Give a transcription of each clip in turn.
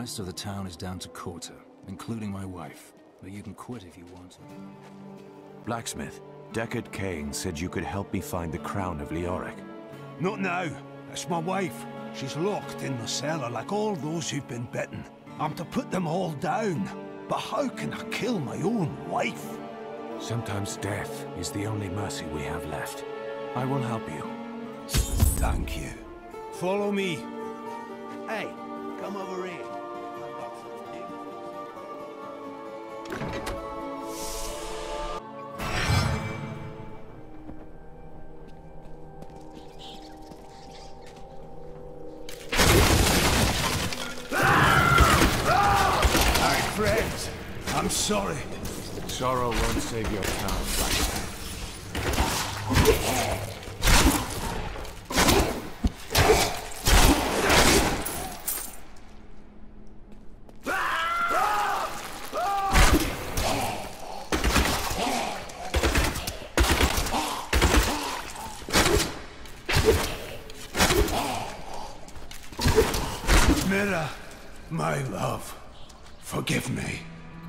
rest of the town is down to quarter, including my wife. But you can quit if you want to. Blacksmith, Deckard Cain said you could help me find the crown of Leoric. Not now. It's my wife. She's locked in the cellar like all those who've been bitten. I'm to put them all down. But how can I kill my own wife? Sometimes death is the only mercy we have left. I will help you. Thank you. Follow me. Hey, come over here. Friends, I'm sorry. Sorrow won't save your town, Blacksmith. Mira, my love. Forgive me.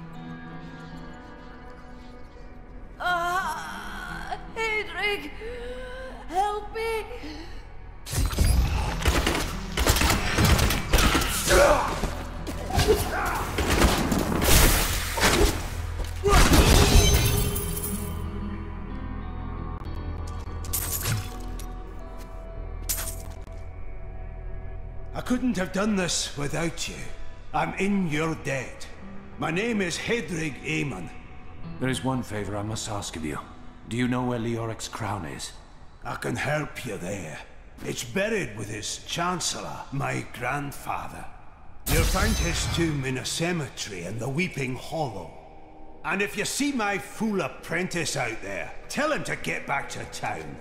Hedrig! Help me! I couldn't have done this without you. I'm in your debt. My name is Hedrig Aemon. There is one favor I must ask of you. Do you know where Leoric's crown is? I can help you there. It's buried with his Chancellor, my grandfather. You'll find his tomb in a cemetery in the Weeping Hollow. And if you see my fool apprentice out there, tell him to get back to town.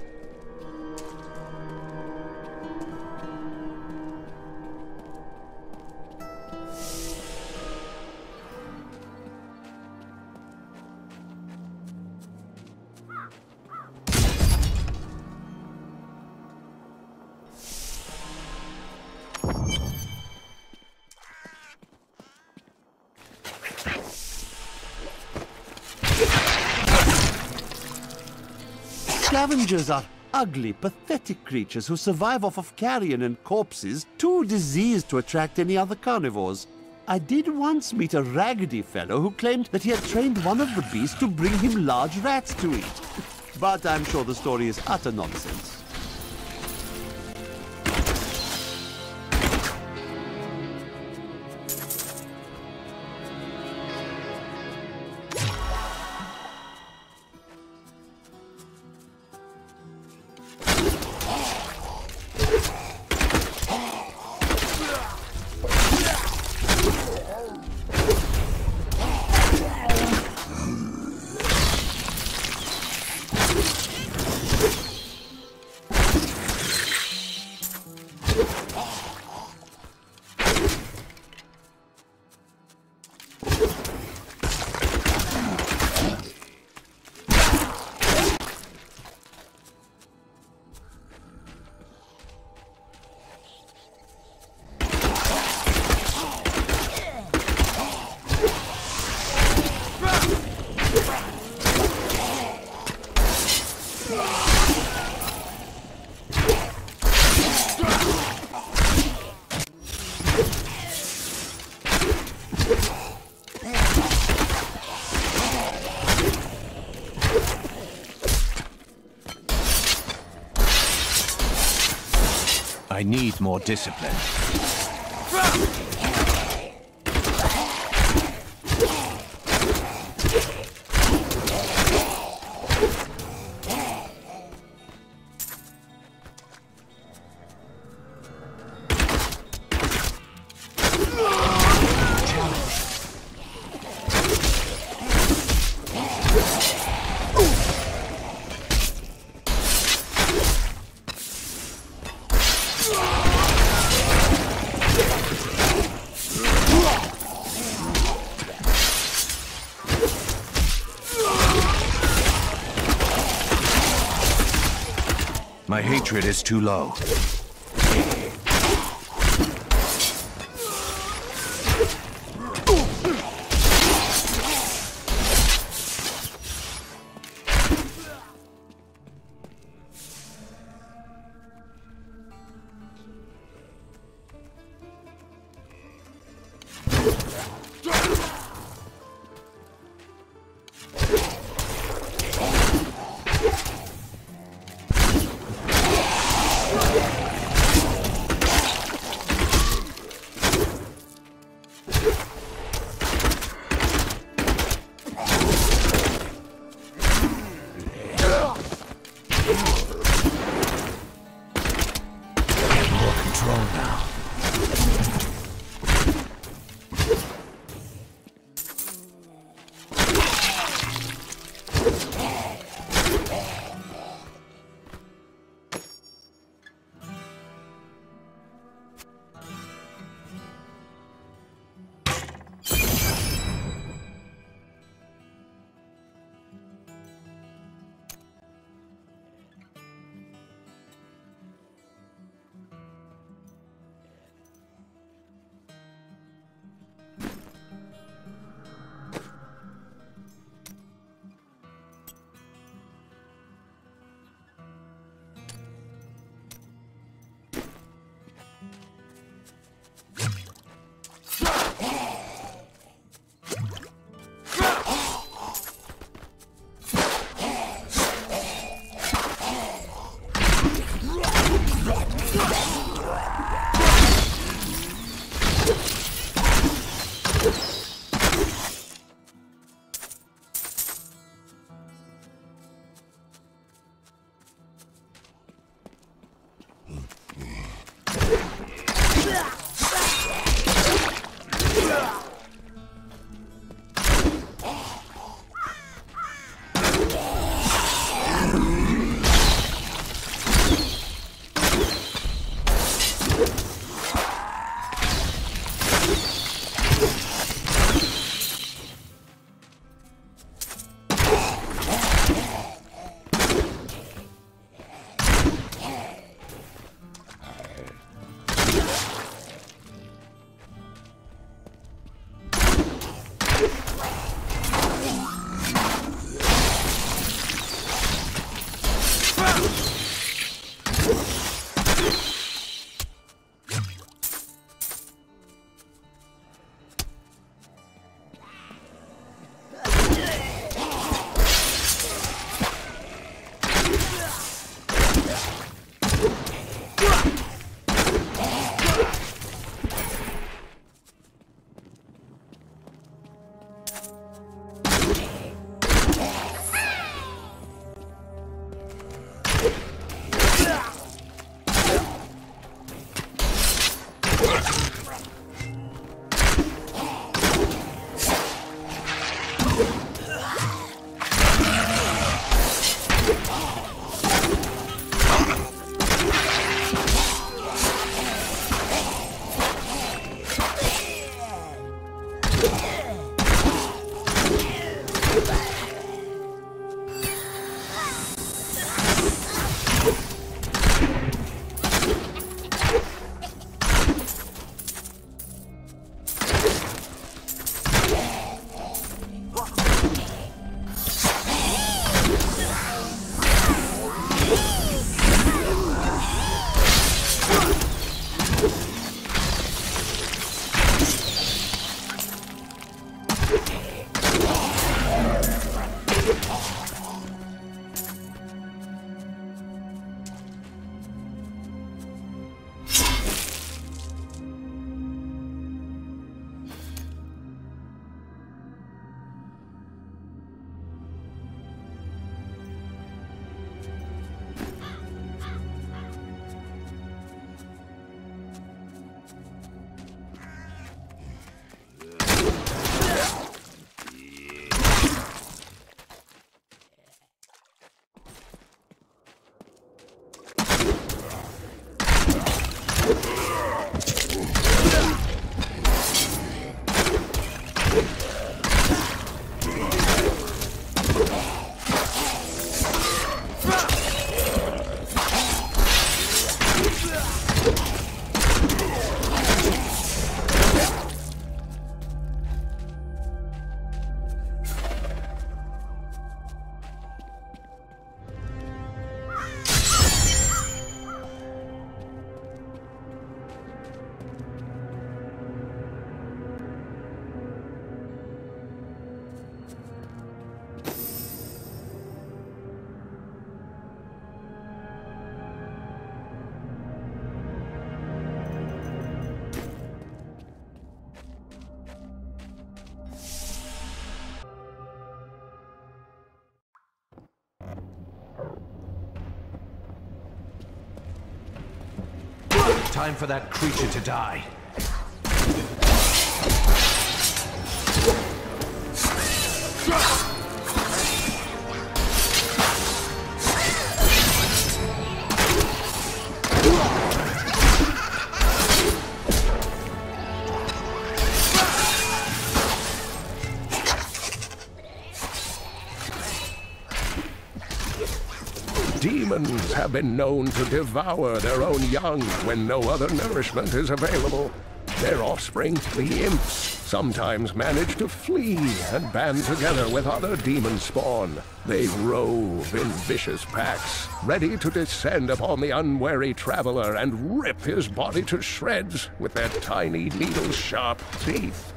Scavengers are ugly, pathetic creatures who survive off of carrion and corpses, too diseased to attract any other carnivores. I did once meet a raggedy fellow who claimed that he had trained one of the beasts to bring him large rats to eat. But I'm sure the story is utter nonsense. I need more discipline. My hatred is too low. Time for that creature to die. Demons have been known to devour their own young when no other nourishment is available. Their offspring, the imps, sometimes manage to flee and band together with other demon spawn. They rove in vicious packs, ready to descend upon the unwary traveler and rip his body to shreds with their tiny needle-sharp teeth.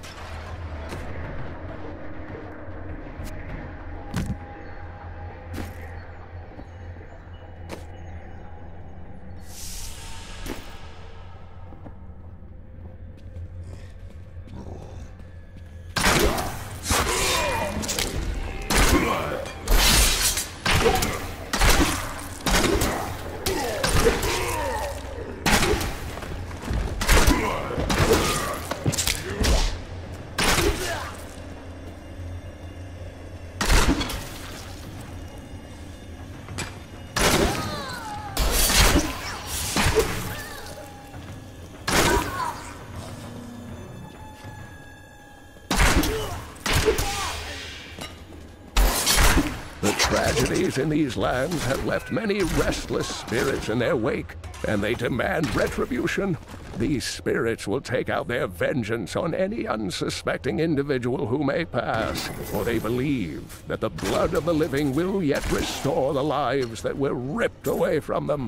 Tragedies in these lands have left many restless spirits in their wake, and they demand retribution. These spirits will take out their vengeance on any unsuspecting individual who may pass, for they believe that the blood of the living will yet restore the lives that were ripped away from them.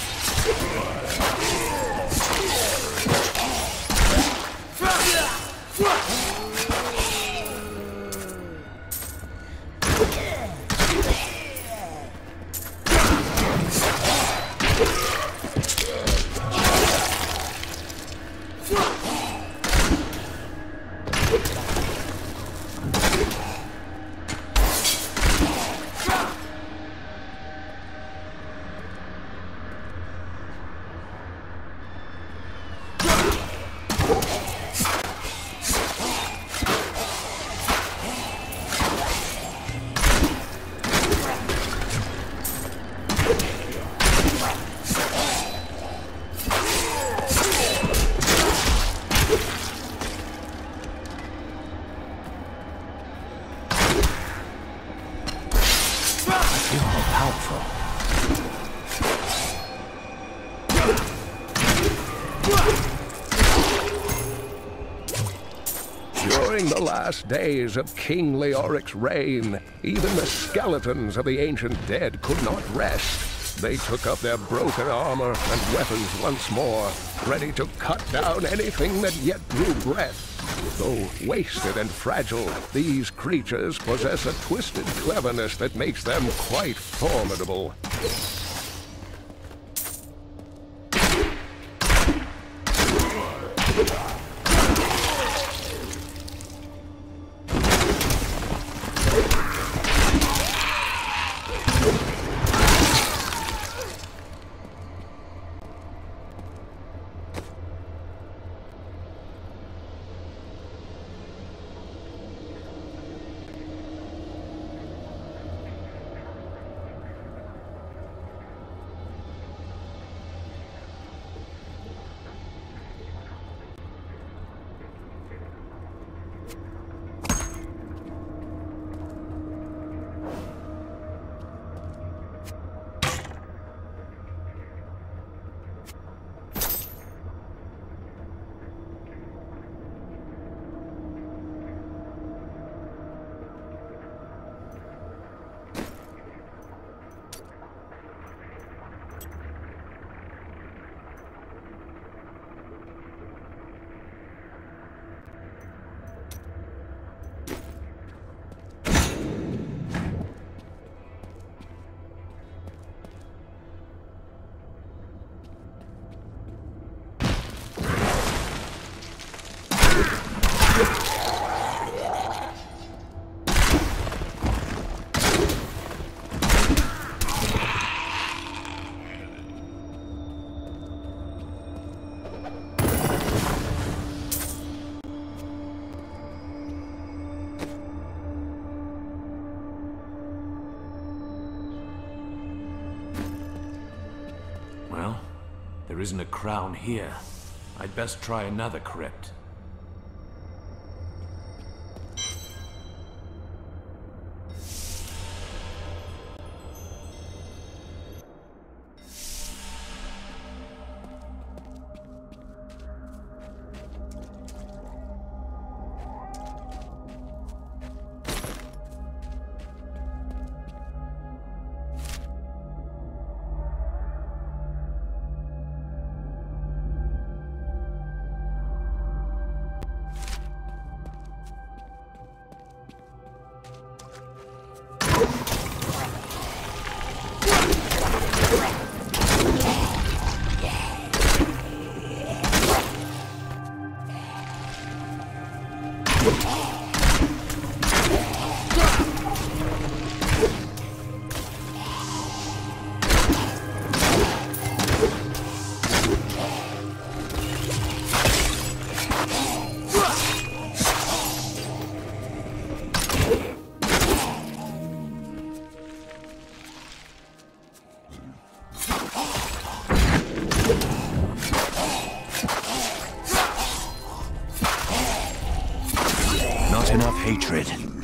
During the last days of King Leoric's reign, even the skeletons of the ancient dead could not rest. They took up their broken armor and weapons once more, ready to cut down anything that yet drew breath. Though wasted and fragile, these creatures possess a twisted cleverness that makes them quite formidable. There isn't a crown here. I'd best try another crypt. Enough hatred.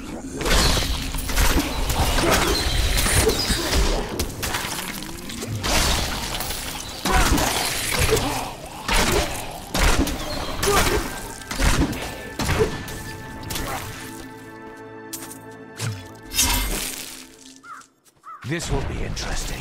This will be interesting.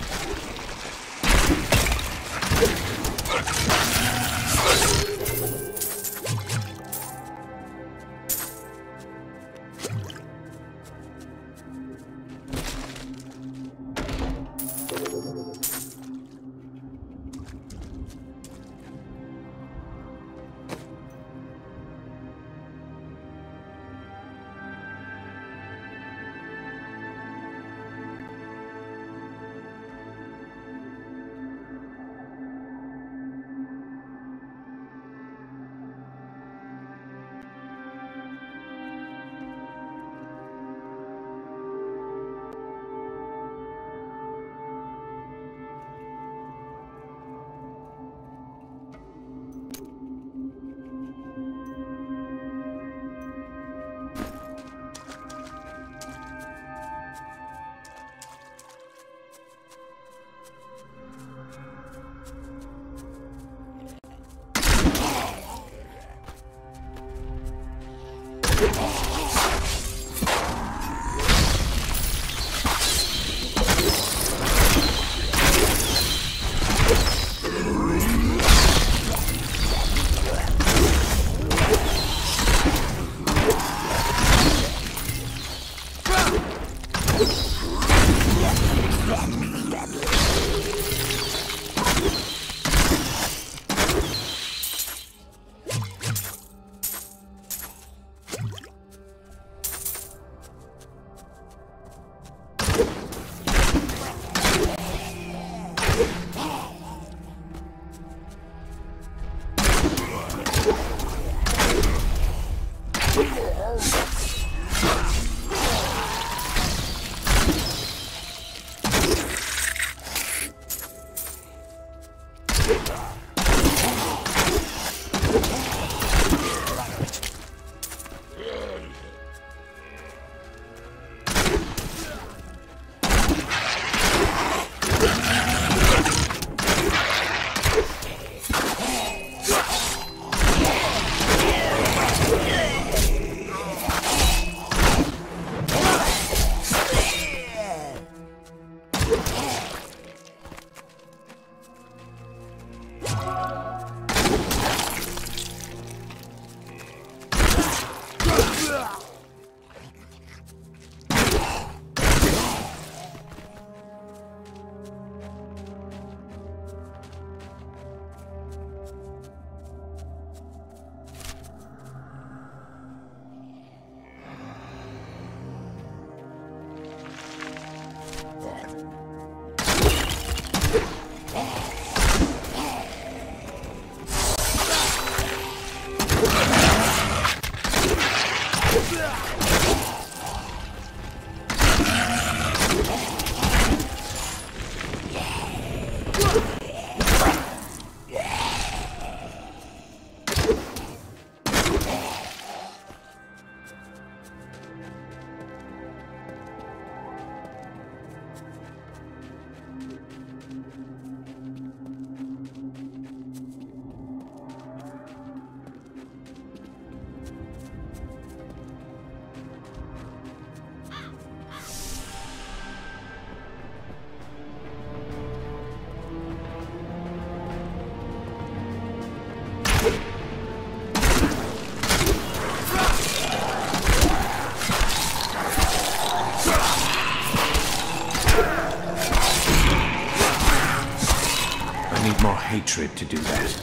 hatred to do that.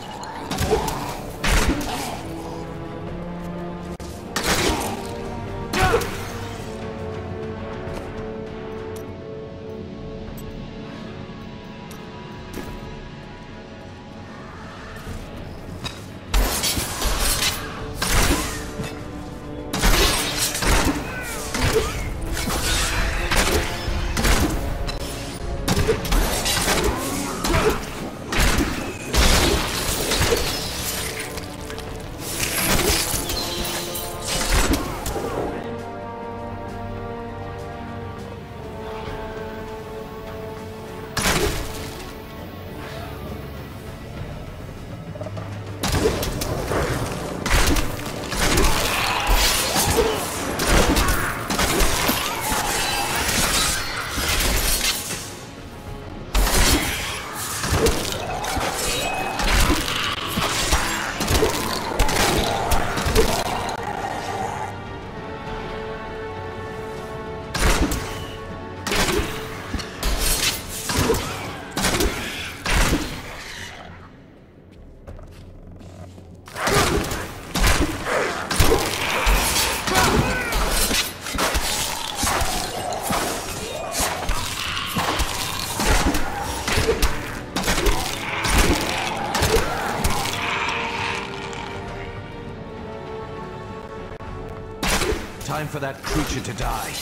Time for that creature to die.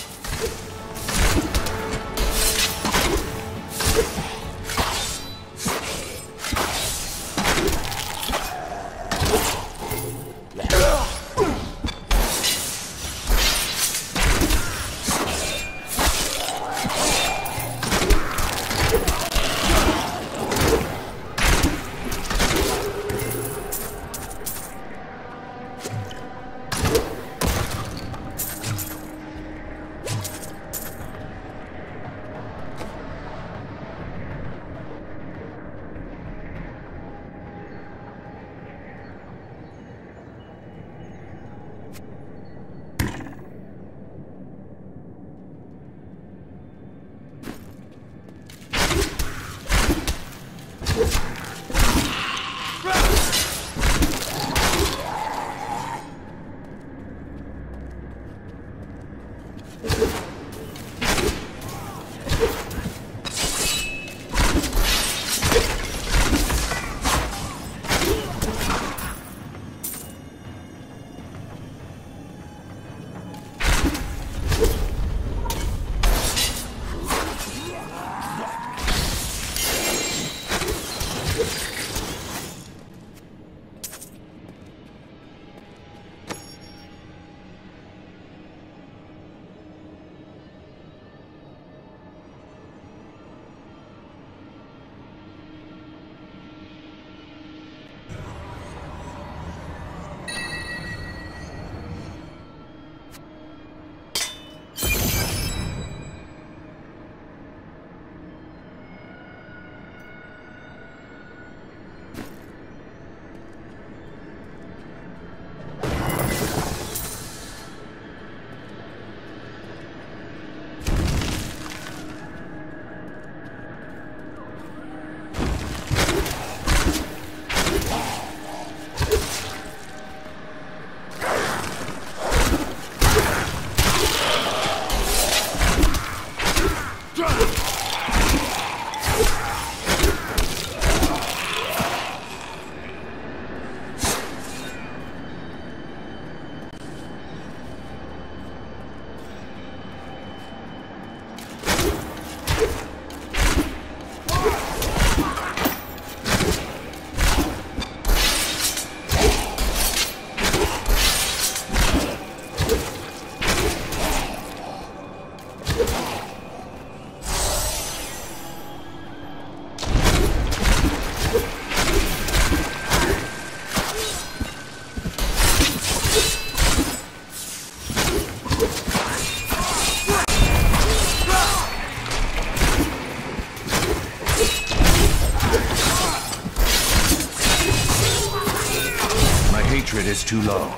Hatred is too low.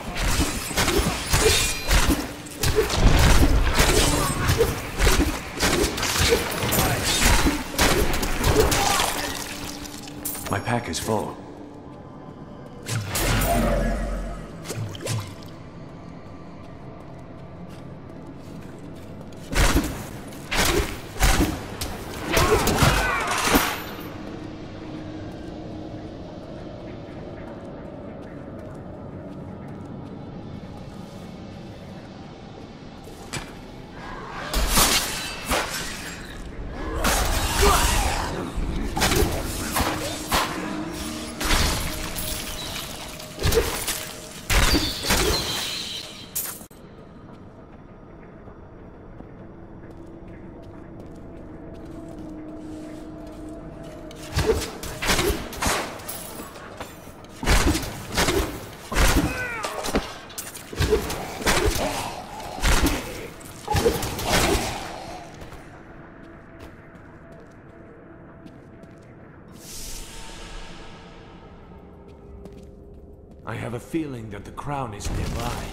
My pack is full. I have a feeling that the crown is nearby.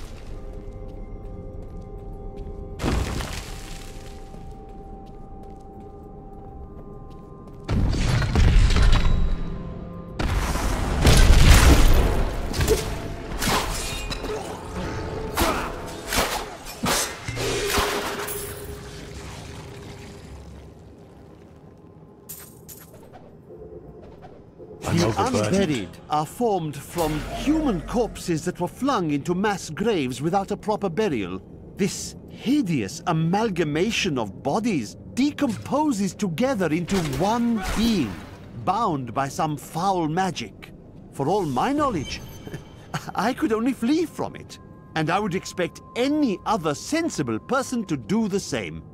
The unburied are formed from human corpses that were flung into mass graves without a proper burial. This hideous amalgamation of bodies decomposes together into one being, bound by some foul magic. For all my knowledge, I could only flee from it, and I would expect any other sensible person to do the same.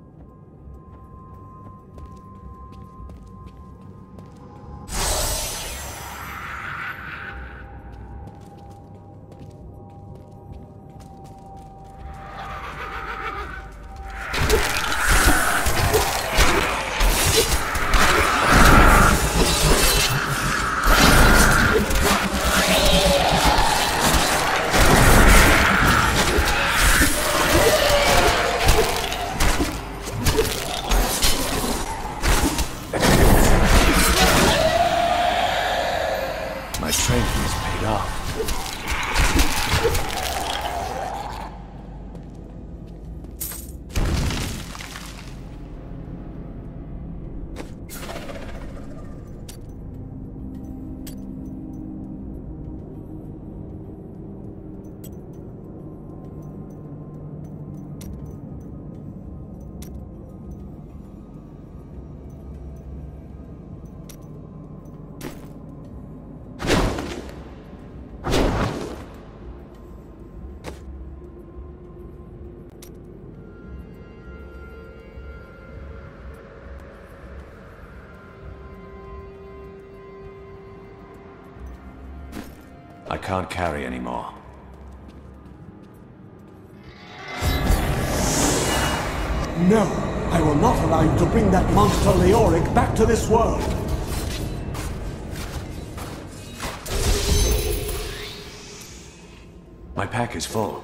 My training has paid off. I can't carry anymore. No! I will not allow you to bring that monster Leoric back to this world! My pack is full.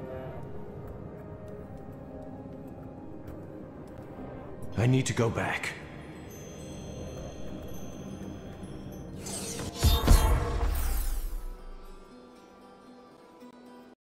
I need to go back.